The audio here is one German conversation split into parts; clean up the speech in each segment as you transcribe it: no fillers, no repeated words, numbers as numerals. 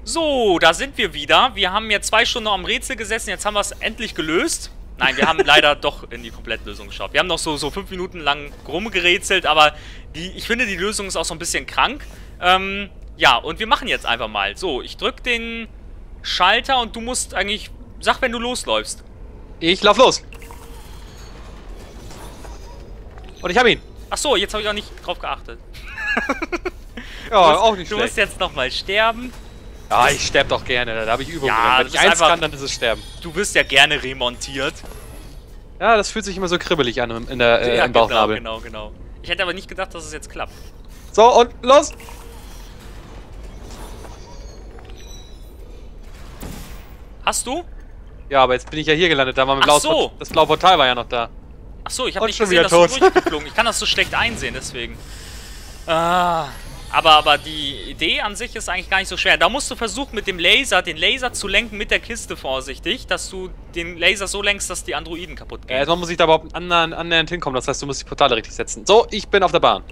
So, da sind wir wieder. Wir haben jetzt 2 Stunden noch am Rätsel gesessen. Jetzt haben wir es endlich gelöst. Nein, wir haben leider doch in die Komplettlösung geschaut. Wir haben noch so 5 Minuten lang rumgerätselt, aber ich finde, die Lösung ist auch so ein bisschen krank. Ja, und wir machen jetzt einfach mal. So, ich drück den Schalter und du musst eigentlich... Sag, wenn du losläufst. Ich lauf los. Und ich hab ihn. Ach so, jetzt habe ich auch nicht drauf geachtet. Ja, auch nicht Du schlecht. musst jetzt nochmal sterben. Ja, ich sterb doch gerne. Da habe ich Übung Ja, drin. Wenn ich eins kann, dann ist es sterben. Du wirst ja gerne remontiert. Ja, das fühlt sich immer so kribbelig an im Bauchnabel. Genau. Ich hätte aber nicht gedacht, dass es jetzt klappt. So, und los! Hast du? Ja, aber jetzt bin ich ja hier gelandet. Da war mit Ach so. Das blaue Portal war ja noch da. Ach so, ich habe Und nicht schon gesehen, wieder dass du tot. durchgeflogen. Ich kann das so schlecht einsehen, deswegen. Aber die Idee an sich ist eigentlich gar nicht so schwer. Da musst du versuchen, mit dem Laser, den Laser zu lenken mit der Kiste vorsichtig, dass du den Laser so lenkst, dass die Androiden kaputt gehen. Erstmal muss ich da überhaupt annähernd hinkommen. Das heißt, du musst die Portale richtig setzen. So, ich bin auf der Bahn.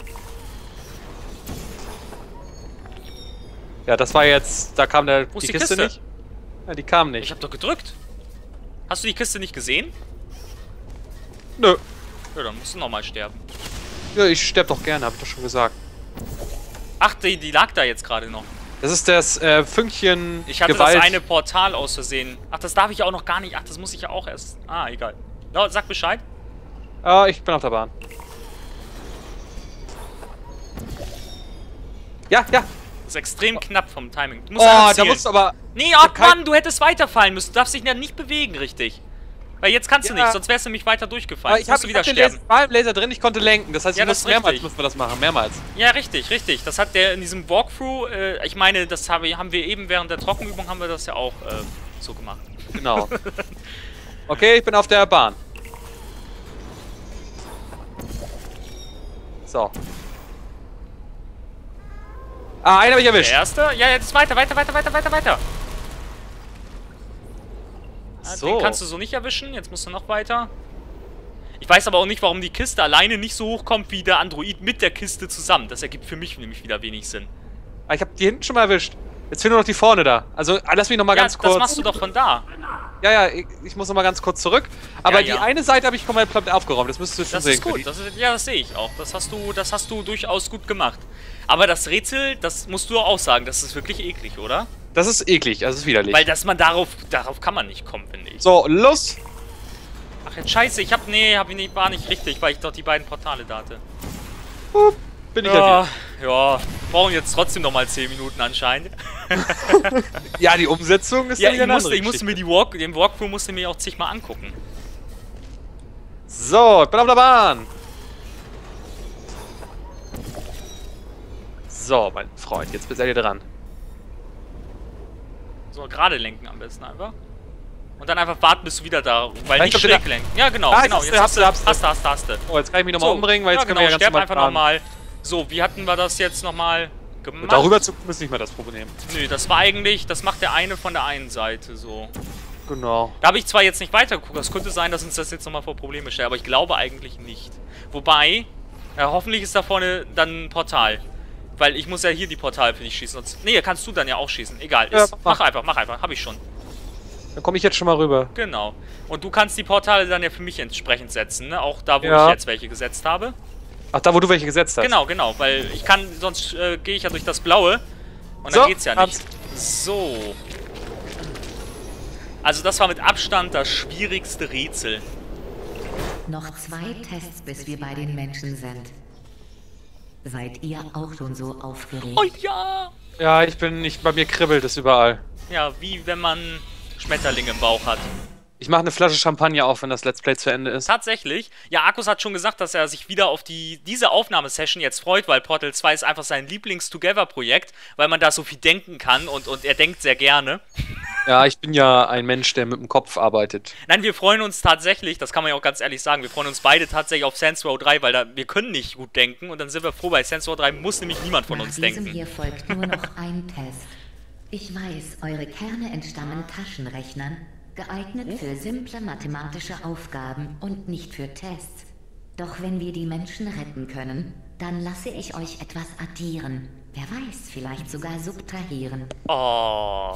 Ja, das war jetzt... Da kam Wo ist die die Kiste Kiste? nicht. Ja, die kam nicht. Ich habe doch gedrückt. Hast du die Kiste nicht gesehen? Nö. Ja, dann musst du nochmal sterben. Ja, ich sterb doch gerne, hab ich doch schon gesagt. Ach, die lag da jetzt gerade noch. Das ist das Fünkchen Ich hatte Gewalt. das eine Portal aus Versehen. Ach, das darf ich ja auch noch gar nicht. Ach, das muss ich ja auch erst... Ah, egal. Ja, sag Bescheid. Ah, ich bin auf der Bahn. Ja. Das ist extrem knapp vom Timing. Du musst Oh, einfach da zielen. musst du aber... Nee, ach Mann, du hättest weiterfallen müssen. Du darfst dich ja nicht bewegen, richtig. Weil jetzt kannst du Ja. nicht, sonst wärst du nämlich weiter durchgefallen. Aber Jetzt ich hab musst du wieder den sterben. Laser drin, ich konnte lenken. Das heißt, Ja, ich das muss ist mehrmals richtig. müssen wir das machen. Mehrmals. Ja, richtig. Das hat der in diesem Walkthrough, ich meine, das haben wir eben während der Trockenübung haben wir das ja auch so gemacht. Genau. Okay, ich bin auf der Bahn. So. Ah, einen habe ich Der erwischt. erste? Ja, jetzt weiter. So. Den kannst du so nicht erwischen, jetzt musst du noch weiter. Ich weiß aber auch nicht, warum die Kiste alleine nicht so hochkommt wie der Android mit der Kiste zusammen. Das ergibt für mich nämlich wieder wenig Sinn. Ah, ich habe die hinten schon mal erwischt. Jetzt fehlen nur noch die vorne da. Also, lass mich noch mal ganz kurz... das machst du doch von da. Ja, ich muss noch mal ganz kurz zurück. Aber Ja. die eine Seite habe ich komplett aufgeräumt. Das müsstest du schon Das sehen ist gut, das sehe ich auch. Das hast du durchaus gut gemacht. Aber das Rätsel, das musst du auch sagen, das ist wirklich eklig, oder? Das ist eklig, also das ist widerlich. Weil dass man darauf kann man nicht kommen, finde ich. So, los! Ach jetzt scheiße, war nicht richtig, weil ich dort die beiden Portale da hatte. Bin ich ja Ja, brauchen jetzt trotzdem nochmal 10 Minuten anscheinend. wieder. Ja, die Umsetzung ist Ja, dann wieder eine andere ich musste mir Geschichte. den Walkthrough musste mir auch zigmal angucken. So, ich bin auf der Bahn. So, mein Freund, jetzt bist du dran. So, gerade lenken am besten einfach. Und dann einfach warten, bis du wieder da, weil Ja, nicht ich glaub, schräg lenken. Ja, genau, Ah, genau. hast Jetzt du. hast du. Oh, jetzt kann ich mich nochmal umbringen, weil jetzt können genau, wir ja ganz sterb normal einfach fahren. nochmal. So, wie hatten wir das jetzt nochmal gemacht? Und darüber zu kommen ist nicht mehr das Problem. Nö, das war eigentlich, das macht der eine von der einen Seite so. Genau. Da habe ich zwar jetzt nicht weitergeguckt, es könnte sein, dass uns das jetzt nochmal vor Probleme stellt, aber ich glaube eigentlich nicht. Wobei, hoffentlich ist da vorne dann ein Portal. Weil ich muss ja hier die Portale für dich schießen. Sonst, nee, kannst du dann ja auch schießen. Egal, Ja, mach einfach. Hab ich schon. Dann komme ich jetzt schon mal rüber. Genau. Und du kannst die Portale dann ja für mich entsprechend setzen, ne? Auch da, wo Ja. ich jetzt welche gesetzt habe. Ach, da wo du welche gesetzt hast? Genau, weil ich kann, sonst gehe ich ja durch das Blaue und So, dann geht's ja nicht. hab's. So. Also das war mit Abstand das schwierigste Rätsel. Noch 2 Tests, bis wir bei den Menschen sind. Seid ihr auch schon so aufgeregt? Oh ja! Ja, bei mir kribbelt es überall. Ja, wie wenn man Schmetterlinge im Bauch hat. Ich mache eine Flasche Champagner auf, wenn das Let's Play zu Ende ist. Tatsächlich. Ja, Arkus hat schon gesagt, dass er sich wieder auf diese Aufnahmesession jetzt freut, weil Portal 2 ist einfach sein Lieblings-Together-Projekt, weil man da so viel denken kann und er denkt sehr gerne. Ja, ich bin ja ein Mensch, der mit dem Kopf arbeitet. Nein, wir freuen uns tatsächlich, das kann man ja auch ganz ehrlich sagen, wir freuen uns beide tatsächlich auf Saints Row 3, weil wir können nicht gut denken und dann sind wir froh, bei Saints Row 3 muss nämlich niemand von uns Nach diesem denken. hier folgt nur noch ein Test. Ich weiß, eure Kerne entstammen Taschenrechnern, geeignet für simple mathematische Aufgaben und nicht für Tests. Doch wenn wir die Menschen retten können, dann lasse ich euch etwas addieren. Wer weiß, vielleicht sogar subtrahieren. Oh.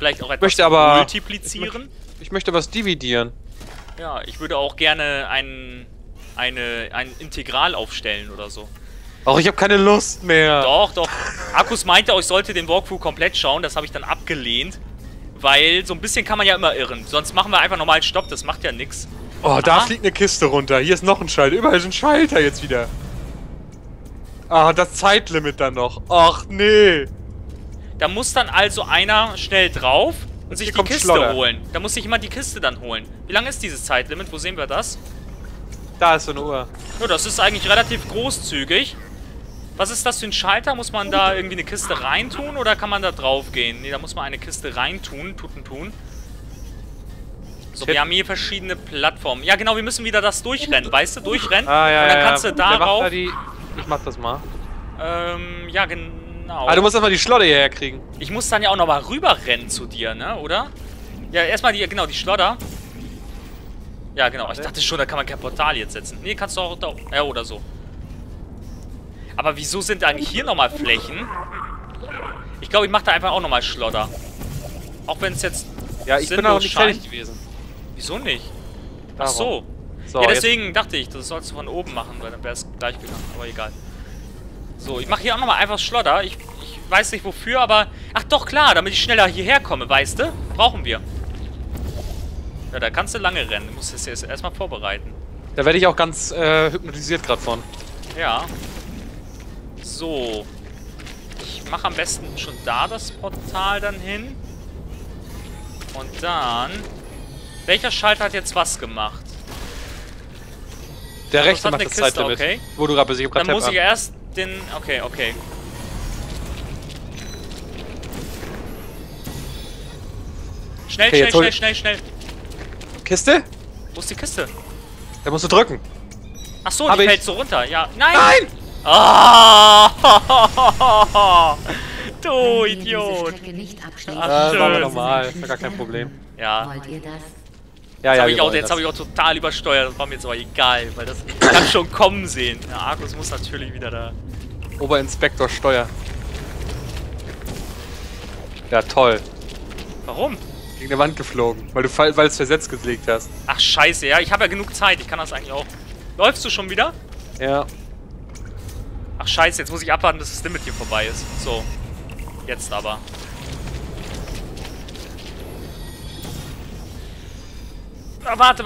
Vielleicht auch etwas möchte aber- multiplizieren. Ich möchte was dividieren. Ja, ich würde auch gerne ein Integral aufstellen oder so. Auch ich habe keine Lust mehr. Doch, doch. Akkus meinte, ich sollte den Walkthrough komplett schauen. Das habe ich dann abgelehnt. Weil so ein bisschen kann man ja immer irren. Sonst machen wir einfach normal Stopp. Das macht ja nichts. Oh, da Aha. fliegt eine Kiste runter. Hier ist noch ein Schalter. Überall sind Schalter jetzt wieder. Ah, das Zeitlimit dann noch. Ach, nee. Da muss dann also einer schnell drauf und sich hier die kommt Kiste Schlodder. holen. Da muss sich jemand die Kiste dann holen. Wie lange ist dieses Zeitlimit? Wo sehen wir das? Da ist so eine Uhr. Ja, das ist eigentlich relativ großzügig. Was ist das für ein Schalter? Muss man da irgendwie eine Kiste reintun oder kann man da drauf gehen? Ne, da muss man eine Kiste reintun. Tun. So, wir haben hier verschiedene Plattformen. Ja, genau, wir müssen wieder das durchrennen, weißt du? Durchrennen. Ah, ja, und dann ja. kannst du Wer macht darauf... da die... Ich mach das mal. Ja, genau. Ah, du musst erstmal die Schlodder hierher kriegen. Ich muss dann ja auch nochmal rüberrennen zu dir, ne? Oder? Ja, erstmal die, genau, die Schlodder. Ja, genau. Ich dachte schon, da kann man kein Portal jetzt setzen. Nee, kannst du auch da... Ja, oder so. Aber wieso sind eigentlich hier nochmal Flächen? Ich glaube, ich mache da einfach auch nochmal Schlodder. Auch wenn es jetzt Ja, ich bin sinnlos auch nicht scheint. fertig gewesen. Wieso nicht? Ach Darum. so. So, Ja, jetzt- deswegen dachte ich, das sollst du von oben machen, weil dann wäre es gleich gegangen. Aber egal. So, ich mache hier auch nochmal einfach Schlodder. Ich weiß nicht wofür, aber... Ach doch, klar, damit ich schneller hierher komme, weißt du? Brauchen wir. Ja, da kannst du lange rennen. Du musst es jetzt erstmal vorbereiten. Da werde ich auch ganz hypnotisiert gerade von. Ja. So. Ich mache am besten schon da das Portal dann hin. Und dann... Welcher Schalter hat jetzt was gemacht? Der das rechte hat macht eine das Kiste, Zeitlimit. okay. Wo du gerade bist. Ich hab grad Dann muss Tab ich an. erst den... Okay. Schnell, Okay, jetzt hol- schnell. Kiste? Wo ist die Kiste? Da musst du drücken. Ach so, Hab die ich. fällt so runter. Ja, nein! Nein! Ah! Du Wenn wir diese Idiot! Strecke nicht abschließen, Ach, Das war schön. normal. Das war gar kein Problem. Ja, Wollt ihr das? Ja, ja, jetzt habe ich auch total übersteuert. Das war mir jetzt aber egal, weil das kann schon kommen sehen. Ja, Argus muss natürlich wieder da. Oberinspektor Steuer. Ja, toll. Warum? Gegen eine Wand geflogen, weil du es versetzt gelegt hast. Ach, scheiße, ja, ich habe ja genug Zeit. Ich kann das eigentlich auch. Läufst du schon wieder? Ja. Ach, scheiße, jetzt muss ich abwarten, bis das Limit hier vorbei ist. So. Jetzt aber. Ah, warte.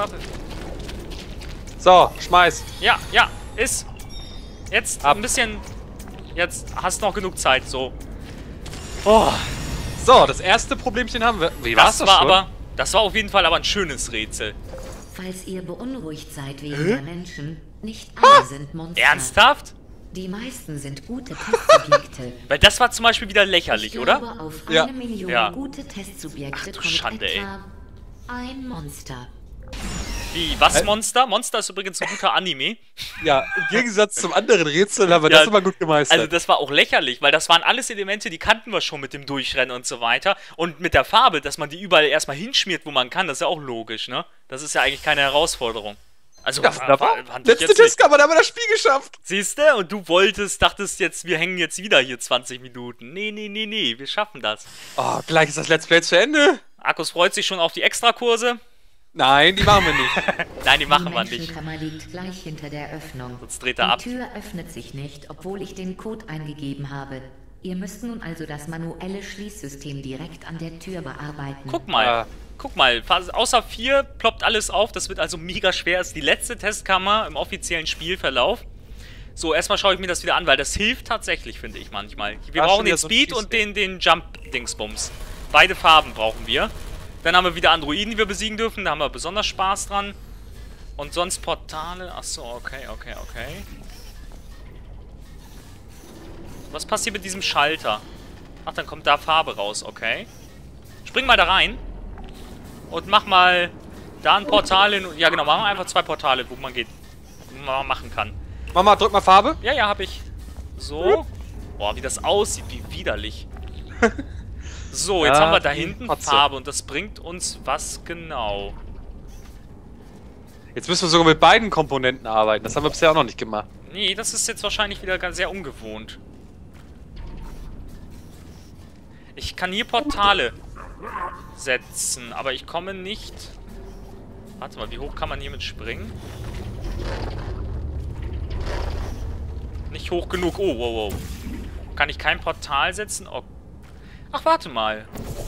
So, schmeiß. Ja, ist. Jetzt Ab. ein bisschen. Jetzt hast du noch genug Zeit, so. Oh, So, das erste Problemchen haben wir. Wie war's das das war schon? aber. Das war auf jeden Fall aber ein schönes Rätsel. Falls ihr beunruhigt seid wegen der Menschen, nicht alle sind Monster. Ernsthaft? Die meisten sind gute Testsubjekte. Weil das war zum Beispiel wieder lächerlich, Ich oder? glaube, auf Ja. 1 Million Ja. gute Testsubjekte Ach du kommt Schande, ey. etwa ein Monster. Wie, was Monster? Monster ist übrigens ein guter Anime. Ja, im Gegensatz zum anderen Rätsel haben wir Ja, das immer gut gemeistert. Also das war auch lächerlich, weil das waren alles Elemente, die kannten wir schon mit dem Durchrennen und so weiter. Und mit der Farbe, dass man die überall erstmal hinschmiert, wo man kann, das ist ja auch logisch, ne? Das ist ja eigentlich keine Herausforderung. Also, ja, wunderbar. fand ich Letzte jetzt nicht. Testkammer, da haben wir das Spiel geschafft. Siehst du? Und du dachtest jetzt, wir hängen jetzt wieder hier 20 Minuten. Nee, wir schaffen das. Oh, gleich ist das Let's Play zu Ende. Akkus freut sich schon auf die Extrakurse. Nein, die machen wir nicht. Nein, die machen Die wir nicht. Menschenkammer liegt gleich hinter der Öffnung. Sonst dreht er ab. Die Tür öffnet sich nicht, obwohl ich den Code eingegeben habe. Ihr müsst nun also das manuelle Schließsystem direkt an der Tür bearbeiten. Guck mal. Ja. Guck mal, außer 4 ploppt alles auf. Das wird also mega schwer. Das ist die letzte Testkammer im offiziellen Spielverlauf. So, erstmal schaue ich mir das wieder an, weil das hilft tatsächlich, finde ich manchmal. Wir Ah, brauchen schon den wieder so ein Speed und Schießweg. den Jump-Dingsbums. Beide Farben brauchen wir. Dann haben wir wieder Androiden, die wir besiegen dürfen. Da haben wir besonders Spaß dran. Und sonst Portale. Achso, okay. Was passiert mit diesem Schalter? Ach, dann kommt da Farbe raus, okay. Spring mal da rein. Und mach mal da ein Portal hin. Ja, genau, machen wir einfach 2 Portale, wo man machen kann. Mama, drück mal Farbe. Ja, hab ich. So. Boah, wie das aussieht, wie widerlich. So, jetzt Ja, haben wir da die hinten Kotze. Farbe und das bringt uns was genau? Jetzt müssen wir sogar mit beiden Komponenten arbeiten. Das haben wir bisher auch noch nicht gemacht. Nee, das ist jetzt wahrscheinlich wieder ganz sehr ungewohnt. Ich kann hier Portale setzen. Aber ich komme nicht... Warte mal, wie hoch kann man hiermit springen? Nicht hoch genug. Oh, wow, wow. Kann ich kein Portal setzen? Oh. Ach, warte mal.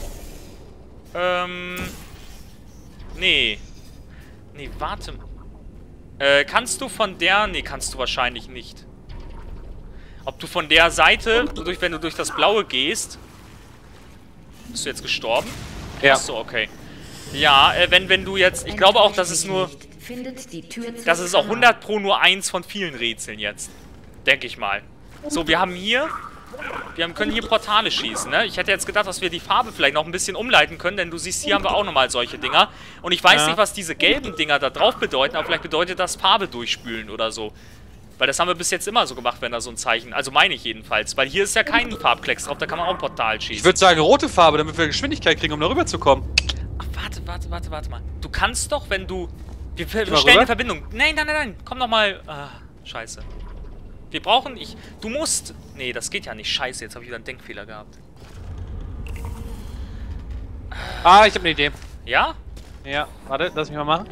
Nee. Nee, warte mal. Kannst du von der... Nee, kannst du wahrscheinlich nicht. Ob du von der Seite, wenn du durch das Blaue gehst... Bist du jetzt gestorben? Ja. Achso, okay. Ja, wenn du jetzt... Ich glaube auch, dass es nur... Das ist auch 100 Pro nur eins von vielen Rätseln jetzt. Denke ich mal. So, wir haben hier... können hier Portale schießen, ne? Ich hätte jetzt gedacht, dass wir die Farbe vielleicht noch ein bisschen umleiten können, denn du siehst, hier haben wir auch nochmal solche Dinger. Und ich weiß nicht, was diese gelben Dinger da drauf bedeuten, aber vielleicht bedeutet das Farbe durchspülen oder so. Weil das haben wir bis jetzt immer so gemacht, wenn da so ein Zeichen... Also meine ich jedenfalls. Weil hier ist ja kein Farbklecks drauf, da kann man auch ein Portal schießen. Ich würde sagen rote Farbe, damit wir Geschwindigkeit kriegen, um da rüber zu kommen. Ach, warte mal. Du kannst doch, wenn du... Wir stellen eine Verbindung. Nein. Komm noch mal... Ah, scheiße. Wir brauchen... Du musst... Nee, das geht ja nicht. Scheiße, jetzt habe ich wieder einen Denkfehler gehabt. Ah, ich habe eine Idee. Ja? Ja, warte, lass mich mal machen.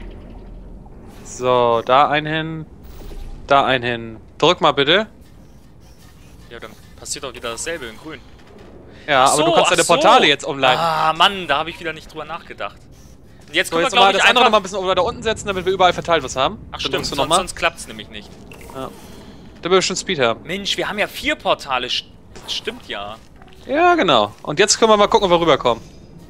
So, da einen hin. Da einen hin. Drück mal bitte. Ja, dann passiert auch wieder dasselbe in grün. Ja, aber du kannst deine Portale jetzt umleiten. Ah, Mann, da habe ich wieder nicht drüber nachgedacht. Und jetzt können wir, jetzt glaube ich, das andere noch mal ein bisschen da unten setzen, damit wir überall verteilt was haben. Ach Dann stimmt, sonst klappt es nämlich nicht. Ja. Damit wir schon Speed haben. Mensch, wir haben ja 4 Portale. Stimmt ja. Ja, genau. Und jetzt können wir mal gucken, ob wir rüberkommen.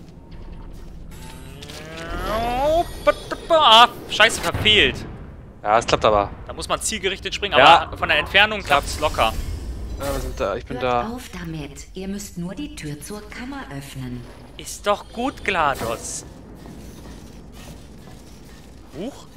Ah, scheiße, verfehlt. Ja, es klappt aber. Da muss man zielgerichtet springen, Ja. aber von der Entfernung klappt es locker. Ja, wir sind da. Ich bin Hört da. auf damit. Ihr müsst nur die Tür zur Kammer öffnen. Ist doch gut, GLaDOS. Huch.